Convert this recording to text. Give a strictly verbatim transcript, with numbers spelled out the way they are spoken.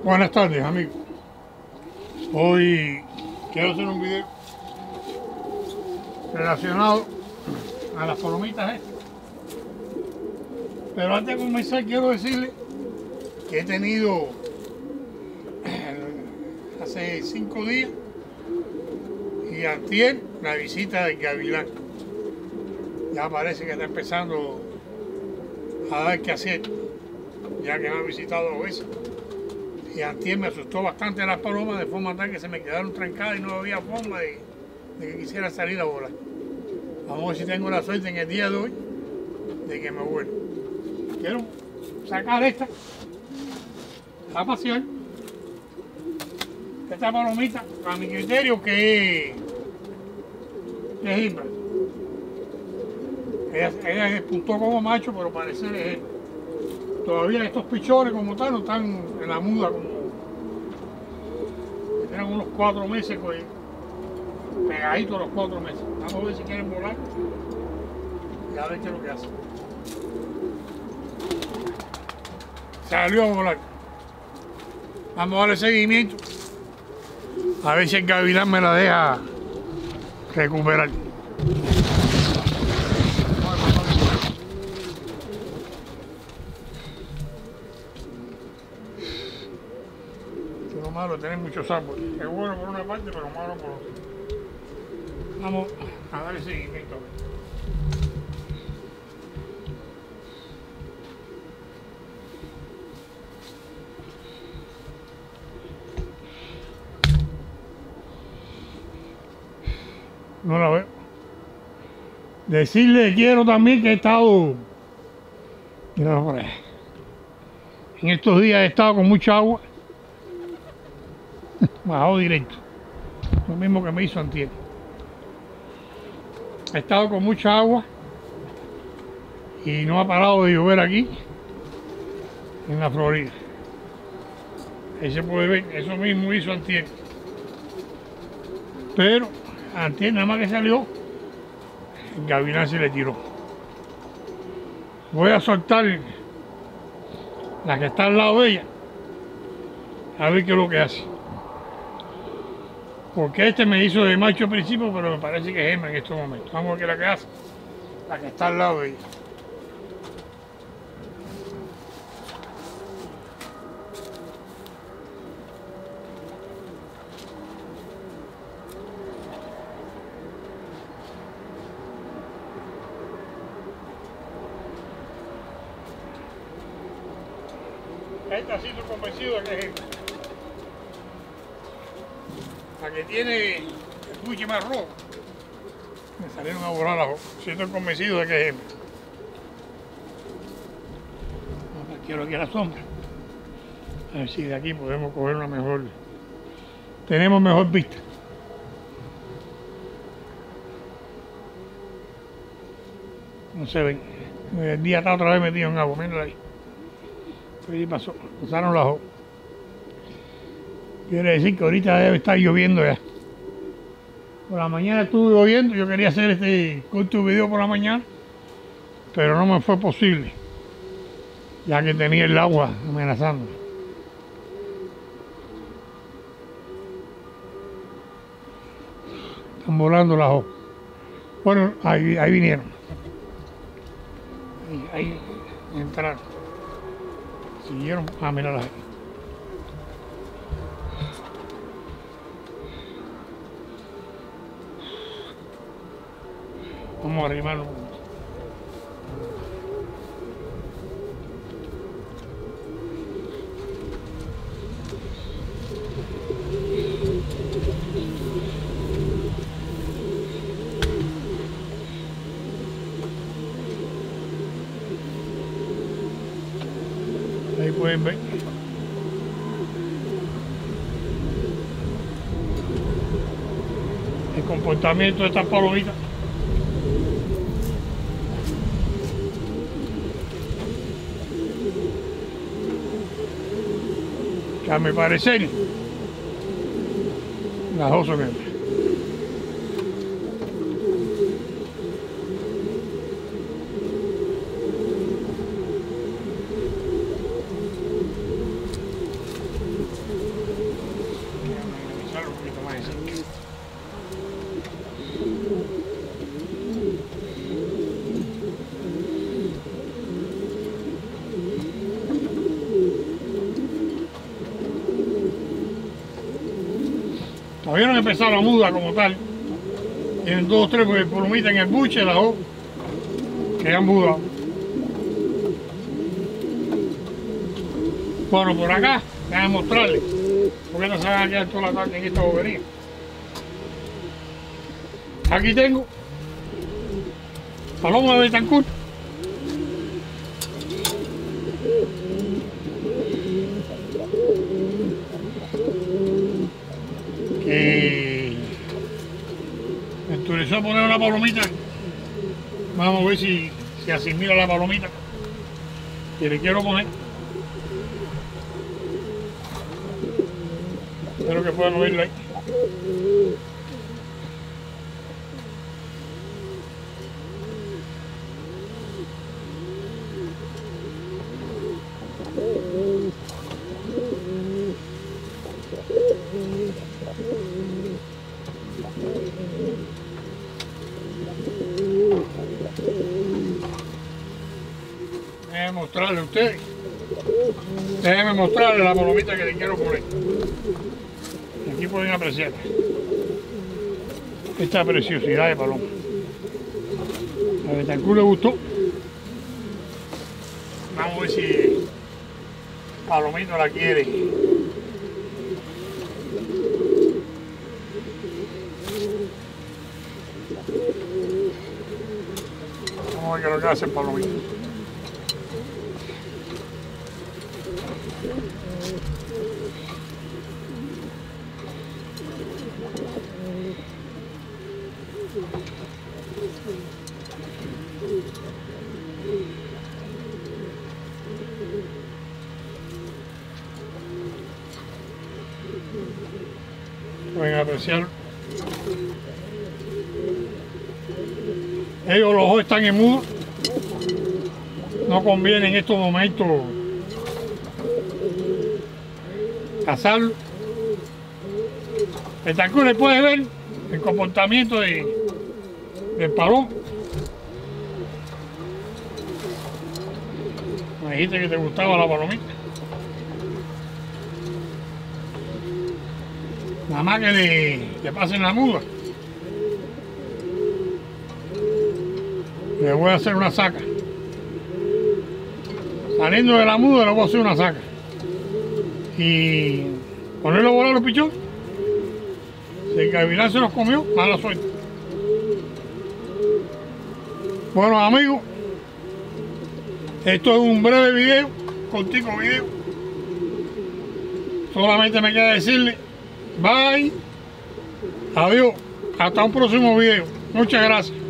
Buenas tardes, amigos. Hoy quiero hacer un video relacionado a las palomitas estas. Pero antes de comenzar quiero decirles que he tenido hace cinco días y antier la visita del gavilán. Ya parece que está empezando a dar que hacer, ya que me ha visitado dos veces. Y antier me asustó bastante las palomas, de forma tal que se me quedaron trancadas y no había forma de, de que quisiera salir a volar. Vamos a ver si tengo la suerte en el día de hoy de que me vuelva. Quiero sacar esta a pasear. Esta palomita, a mi criterio, que es, que es hembra. Ella, ella despuntó como macho, pero parece que es hembra. Todavía estos pichones como tal no están en la muda, como que tienen unos cuatro meses pues, pegaditos los cuatro meses. Vamos a ver si quieren volar y a ver qué es lo que hacen. Salió a volar. Vamos a darle seguimiento a ver si el gavilán me la deja recuperar. Lo malo es tener muchos árboles. Es bueno por una parte, pero malo por otra. Vamos a darle seguimiento. No la veo. Decirle quiero también que he estado, mira por ahí, en estos días he estado con mucha agua. Bajado directo, lo mismo que me hizo antier. He estado con mucha agua y no ha parado de llover aquí en la Florida. Ahí se puede ver, eso mismo hizo antier. Pero antier nada más que salió, el gavilán se le tiró. Voy a soltar la que está al lado de ella, a ver qué es lo que hace. Porque este me hizo de macho al principio, pero me parece que es hembra en estos momentos. Vamos a ver qué es la que hace, la que está al lado de ella. Esta sí estoy convencido de que es hembra. La que tiene el buche más rojo, me salieron a volar las ojos. Sí estoy convencido de que es hembra. Quiero aquí a la sombra. A ver si de aquí podemos coger una mejor. Tenemos mejor vista. No se ven. El día está otra vez metido en agua. Mírala ahí. Ahí pasó. Pasaron las ojos. Quiere decir que ahorita debe estar lloviendo ya. Por la mañana estuve lloviendo, yo quería hacer este corto video por la mañana, pero no me fue posible, ya que tenía el agua amenazando. Están volando las hojas. Bueno, ahí, ahí vinieron. Ahí, ahí entraron. Siguieron. Ah, mírala ahí. Vamos a arrimarlo. Ahí pueden ver. El comportamiento de estas palomitas. Que a mi parecer las dos son hembras. Todavía no han empezado la muda como tal. Tienen dos o tres palomitas en el buche, las dos que han mudado. Bueno, por acá, déjenme mostrarles, porque no se van a quedar toda la tarde en esta bobería. Aquí tengo paloma de Betancourt. Que me autorizó a poner una palomita. Vamos a ver si, si asimila la palomita que le quiero poner. Espero que puedan oírlo ahí. Déjenme mostrarle a ustedes. Déjenme mostrarle la palomita que le quiero poner. Aquí pueden apreciar esta preciosidad de paloma. A Betancourt le gustó. Vamos a ver si Palomito la quiere. Vamos a ver qué es lo que hace el Palomito. Pueden apreciar. Ellos los ojos están en mudo. No conviene en estos momentos cazarlo. Betancourt le puede ver el comportamiento de, del palomo. Me dijiste que te gustaba la palomita. Nada más que le, le pasen la muda. Le voy a hacer una saca. Saliendo de la muda le voy a hacer una saca. Y ponerlo a volar los pichones. Si el gavilán se los comió, mala suerte. Bueno amigos, esto es un breve video, cortico video. Solamente me queda decirle bye, adiós, hasta un próximo video. Muchas gracias.